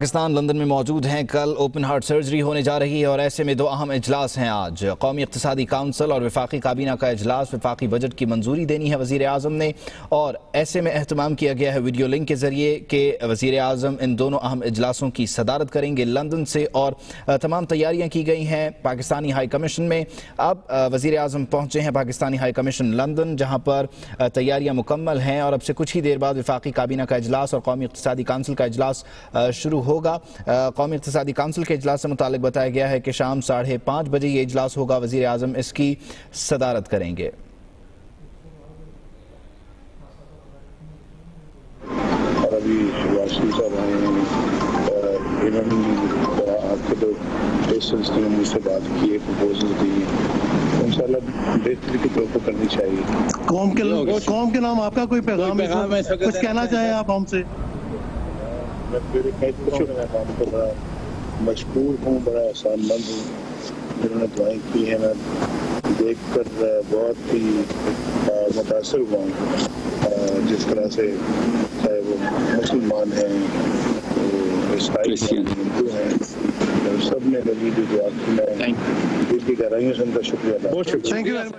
Pakistan London میں موجود ہیں. کل اوپن ہارٹ سرجری ہونے جا رہی ہے اور ایسے میں دو اہم اجلاس ہیں آج. قومی اقتصادی کونسل اور وفاقی کابینہ کا اجلاس. وفاقی بجٹ کی منظوری دینی ہے وزیر اعظم نے اور ایسے میں اہتمام کیا گیا ہے ویڈیو لنک کے ذریعے کہ وزیر اعظم ان دونوں اہم اجلاسوں کی صدارت کریں گے لندن سے اور تمام تیاریاں کی گئی ہیں پاکستانی ہائی کمیشن میں. اب وزیر اعظم پہنچے ہیں پاکستانی ہائی کمیشن لندن جہاں پر تیاریاں مکمل ہیں اور اب سے کچھ ہی دیر بعد وفاقی کابینہ کا اجلاس اور قومی اقتصادی کونسل کا اجلاس شروع ہوگا. قومی اقتصادی کونسل کے اجلاس سے متعلق بتایا گیا ہے کہ شام 5:30 بجے یہ اجلاس ہوگا. وزیر اعظم اس کی صدارت کریں گے. اور ابھی واشنگ صاحب آئے ہیں انہوں نے آپ کے پیشنس نے مجھ سے بات کی ہے پروپوزل دی انشاءاللہ بہتری کی طرف کرنی چاہیے. قوم کے نام آپ کا کوئی پیغام ہے کچھ کہنا چاہیں آپ ہم سے؟ میں کام کو بڑا مشکور ہوں, بڑا احسان مند ہوں. جنہوں نے دعائیں کی ہیں میں دیکھ کر بہت ہی متاثر ہوا ہوں. جس طرح سے چاہے وہ مسلمان ہیں, عیسائی ہیں, ہندو ہیں, سب نے لگی جو دعا کی میں دل کی گہرائیوں سے ان کا شکریہ ادا.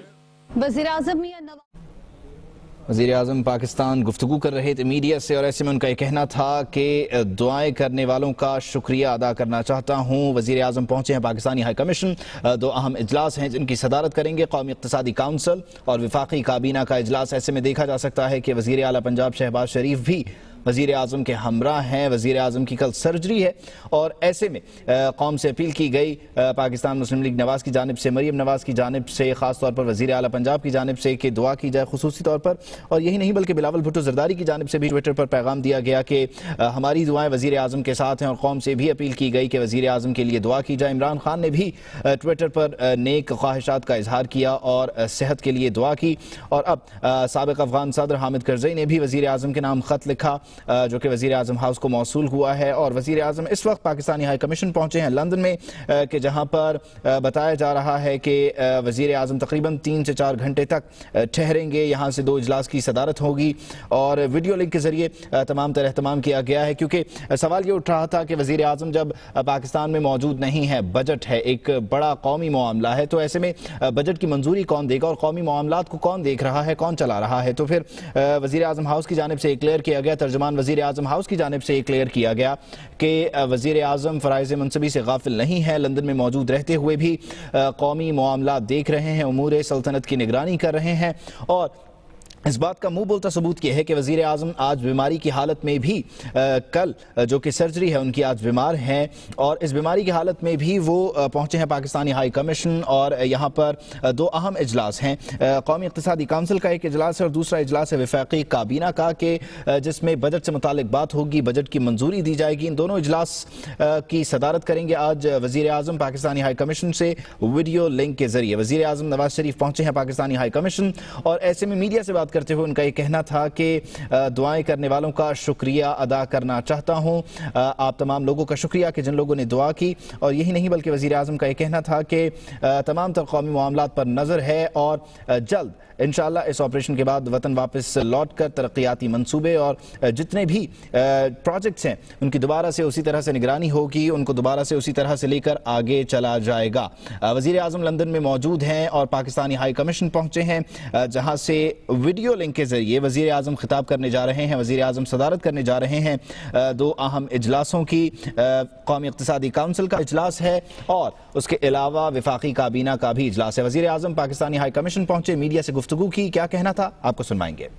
وزیر اعظم پاکستان گفتگو کر رہے تھے میڈیا سے اور ایسے میں ان کا یہ کہنا تھا کہ دعائیں کرنے والوں کا شکریہ ادا کرنا چاہتا ہوں. وزیر اعظم پہنچے ہیں پاکستانی ہائی کمیشن. دو اہم اجلاس ہیں جن کی صدارت کریں گے قومی اقتصادی کونسل اور وفاقی کابینہ کا اجلاس. ایسے میں دیکھا جا سکتا ہے کہ وزیر اعلیٰ پنجاب شہباز شریف بھی وزیر اعظم کے ہمراہ ہیں. وزیر اعظم کی کل سرجری ہے اور ایسے میں قوم سے اپیل کی گئی پاکستان مسلم لیگ نواز کی جانب سے, مریم نواز کی جانب سے, خاص طور پر وزیر اعلیٰ پنجاب کی جانب سے کہ دعا کی جائے خصوصی طور پر. اور یہی نہیں بلکہ بلاول بھٹو زرداری کی جانب سے بھی ٹویٹر پر پیغام دیا گیا کہ ہماری دعائیں وزیر اعظم کے ساتھ ہیں اور قوم سے بھی اپیل کی گئی کہ وزیر اعظم کے لیے دعا کی جائے. عمران خان نے بھی ٹویٹر پر نیک خواہشات کا اظہار کیا اور صحت کے لیے دعا کی. اور اب سابق افغان صدر حامد کرزئی نے بھی وزیر اعظم کے نام خط لکھا جو کہ وزیر اعظم ہاؤس کو موصول ہوا ہے. اور وزیر اعظم اس وقت پاکستانی ہائی کمیشن پہنچے ہیں لندن میں کہ جہاں پر بتایا جا رہا ہے کہ وزیر اعظم تقریباً 3 سے 4 گھنٹے تک ٹھہریں گے. یہاں سے 2 اجلاس کی صدارت ہوگی اور ویڈیو لنک کے ذریعے تمام تر اہتمام کیا گیا ہے کیونکہ سوال یہ اٹھ رہا تھا کہ وزیر اعظم جب پاکستان میں موجود نہیں ہے, بجٹ ہے, ایک بڑا قومی معاملہ ہے, تو ایسے میں بجٹ کی منظوری کون دے گا اور قومی معاملات کو کون دیکھ رہا ہے, کون چلا رہا ہے. تو پھر وزیر اعظم ہاؤس کی جانب سے یہ کلیئر کیا گیا, ترجمان وزیر اعظم ہاؤس کی جانب سے یہ کلیئر کیا گیا کہ وزیر اعظم فرائض منصبی سے غافل نہیں ہے, لندن میں موجود رہتے ہوئے بھی قومی معاملات دیکھ رہے ہیں, امور سلطنت کی نگرانی کر رہے ہیں. اور اس بات کا منہ بولتا ثبوت یہ ہے کہ وزیر اعظم آج بیماری کی حالت میں بھی کل جو کہ سرجری ہے ان کی آج بیمار ہیں اور اس بیماری کی حالت میں بھی وہ پہنچے ہیں پاکستانی ہائی کمیشن. اور یہاں پر 2 اہم اجلاس ہیں, قومی اقتصادی کونسل کا ایک اجلاس ہے اور دوسرا اجلاس ہے وفاقی کابینہ کا کہ جس میں بجٹ سے متعلق بات ہوگی, بجٹ کی منظوری دی جائے گی. ان دونوں اجلاس کی صدارت کریں گے آج وزیر اعظم پاکستانی ہائی کمیشن سے ویڈیو لنک کے ذریعے. وزیر اعظم نواز شریف پہنچے ہیں پاکستانی ہائی کمیشن اور ایسے میں میڈیا سے بات کرتے ہوئے ان کا یہ کہنا تھا کہ دعائیں کرنے والوں کا شکریہ ادا کرنا چاہتا ہوں. آپ تمام لوگوں کا شکریہ کہ جن لوگوں نے دعا کی. اور یہی نہیں بلکہ وزیر اعظم کا یہ کہنا تھا کہ تمام تر قومی معاملات پر نظر ہے اور جلد انشاءاللہ اس آپریشن کے بعد وطن واپس لوٹ کر ترقیاتی منصوبے اور جتنے بھی پروجیکٹس ہیں ان کی دوبارہ سے اسی طرح سے نگرانی ہوگی, ان کو دوبارہ سے اسی طرح سے لے کر آگے چلا جائے گا. وزیر اعظم لندن میں موجود ہیں اور پاکستانی ہائی کمیشن پہنچے ہیں جہاں سے ویڈیو لنک کے ذریعے وزیر اعظم خطاب کرنے جا رہے ہیں, وزیر اعظم صدارت کرنے جا رہے ہیں 2 اہم اجلاسوں کی. قومی اقتصادی کونسل کا اجلاس ہے اور اس کے علاوہ وفاقی کابینہ کا بھی اجلاس ہے. وزیر اعظم پاکستانی ہائی کمیشن پہنچے, میڈیا سے گفتگو کی, کیا کہنا تھا آپ کو سنوائیں گے.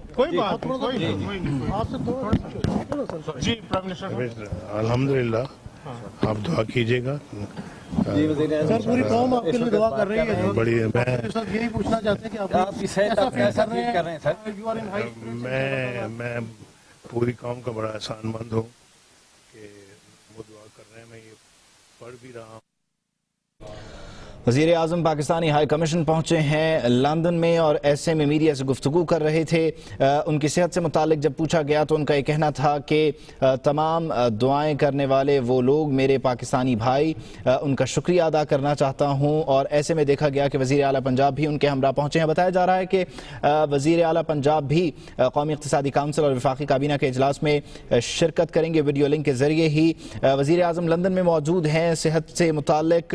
الحمدللہ آپ دعا کیجئے گا. سر پوری قوم آپ کے لیے دعا کر رہی ہے, بڑی یہی پوچھنا چاہتے ہیں کہ آپ کیسا فیل کر رہے ہیں سر؟ میں پوری قوم کا بڑا احسان مند ہوں کہ وہ دعا کر رہے ہیں, میں یہ پڑھ بھی رہا ہوں. وزیر اعظم پاکستانی ہائی کمیشن پہنچے ہیں لندن میں اور ایسے میں میڈیا سے گفتگو کر رہے تھے۔ ان کی صحت سے متعلق جب پوچھا گیا تو ان کا یہ کہنا تھا کہ تمام دعائیں کرنے والے وہ لوگ میرے پاکستانی بھائی، ان کا شکریہ ادا کرنا چاہتا ہوں۔ اور ایسے میں دیکھا گیا کہ وزیر اعلیٰ پنجاب بھی ان کے ہمراہ پہنچے ہیں۔ بتایا جا رہا ہے کہ وزیر اعلیٰ پنجاب بھی قومی اقتصادی کونسل اور وفاقی کابینہ کے اجلاس میں شرکت کریں گے، ویڈیو لنک کے ذریعے ہی۔ وزیر اعظم لندن میں موجود ہیں، صحت سے متعلق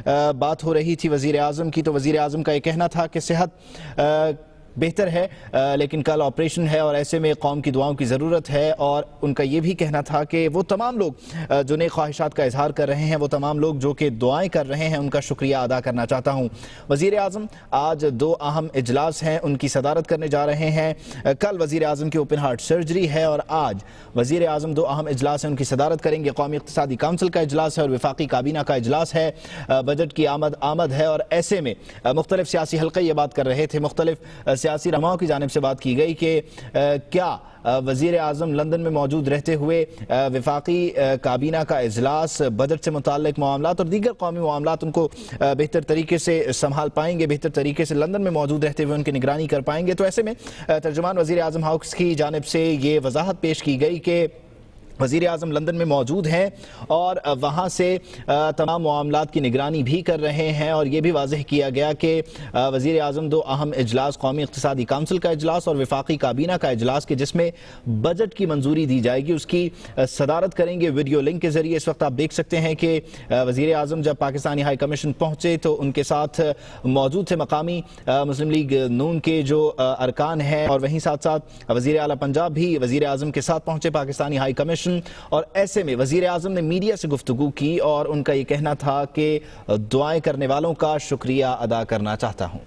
بات ہو رہی تھی وزیر اعظم کی، تو وزیر اعظم کا یہ کہنا تھا کہ صحت بہتر ہے لیکن کل آپریشن ہے اور ایسے میں قوم کی دعاؤں کی ضرورت ہے۔ اور ان کا یہ بھی کہنا تھا کہ وہ تمام لوگ جو نیک خواہشات کا اظہار کر رہے ہیں، وہ تمام لوگ جو کہ دعائیں کر رہے ہیں، ان کا شکریہ ادا کرنا چاہتا ہوں۔ وزیر اعظم آج 2 اہم اجلاس ہیں، ان کی صدارت کرنے جا رہے ہیں۔ کل وزیر اعظم کی اوپن ہارٹ سرجری ہے اور آج وزیر اعظم 2 اہم اجلاس ہیں، ان کی صدارت کریں گے۔ قومی اقتصادی کونسل کا اجلاس ہے اور وفاقی کابینہ کا اجلاس ہے۔ بجٹ کی آمد ہے اور ایسے میں مختلف سیاسی حلقے یہ بات کر رہے تھے، مختلف سیاسی رہنماؤں کی جانب سے بات کی گئی کہ کیا وزیر اعظم لندن میں موجود رہتے ہوئے وفاقی کابینہ کا اجلاس، بجٹ سے متعلق معاملات اور دیگر قومی معاملات ان کو بہتر طریقے سے سنبھال پائیں گے، بہتر طریقے سے لندن میں موجود رہتے ہوئے ان کی نگرانی کر پائیں گے۔ تو ایسے میں ترجمان وزیر اعظم ہاؤس کی جانب سے یہ وضاحت پیش کی گئی کہ وزیر اعظم لندن میں موجود ہیں اور وہاں سے تمام معاملات کی نگرانی بھی کر رہے ہیں۔ اور یہ بھی واضح کیا گیا کہ وزیر اعظم 2 اہم اجلاس، قومی اقتصادی کونسل کا اجلاس اور وفاقی کابینہ کا اجلاس کے جس میں بجٹ کی منظوری دی جائے گی، اس کی صدارت کریں گے ویڈیو لنک کے ذریعے۔ اس وقت آپ دیکھ سکتے ہیں کہ وزیر اعظم جب پاکستانی ہائی کمیشن پہنچے تو ان کے ساتھ موجود تھے مقامی مسلم لیگ نون کے جو ارکان ہیں، اور وہیں ساتھ ساتھ وزیر اعلیٰ پنجاب بھی وزیر اعظم کے ساتھ پہنچے پاکستانی ہائی کمیشن۔ اور ایسے میں وزیر اعظم نے میڈیا سے گفتگو کی اور ان کا یہ کہنا تھا کہ دعائیں کرنے والوں کا شکریہ ادا کرنا چاہتا ہوں۔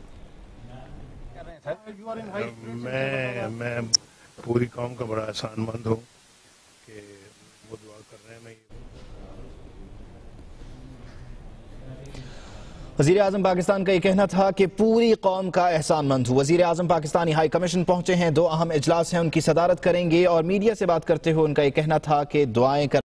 میں پوری قوم کا بڑا احسان مند ہوں کہ وہ دعا کر رہے ہیں۔ وزیر اعظم پاکستان کا یہ کہنا تھا کہ پوری قوم کا احسان مند ہوں۔ وزیر اعظم پاکستانی ہائی کمیشن پہنچے ہیں، 2 اہم اجلاس ہیں، ان کی صدارت کریں گے اور میڈیا سے بات کرتے ہوئے ان کا یہ کہنا تھا کہ دعائیں